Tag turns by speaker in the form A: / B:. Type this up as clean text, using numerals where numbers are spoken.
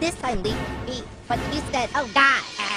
A: this time, Lee. But you said, oh God,